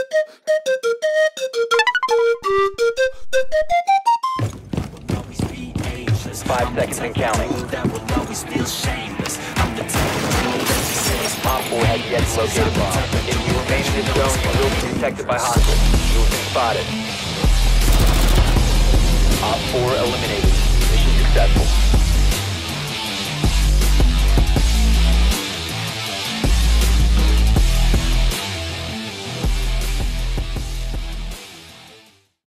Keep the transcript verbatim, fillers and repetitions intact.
Five seconds and counting. Op four has yet to locate a bomb. If you remain in this zone, you will be detected by hostiles. You will be spotted. Op four eliminated. Mission successful.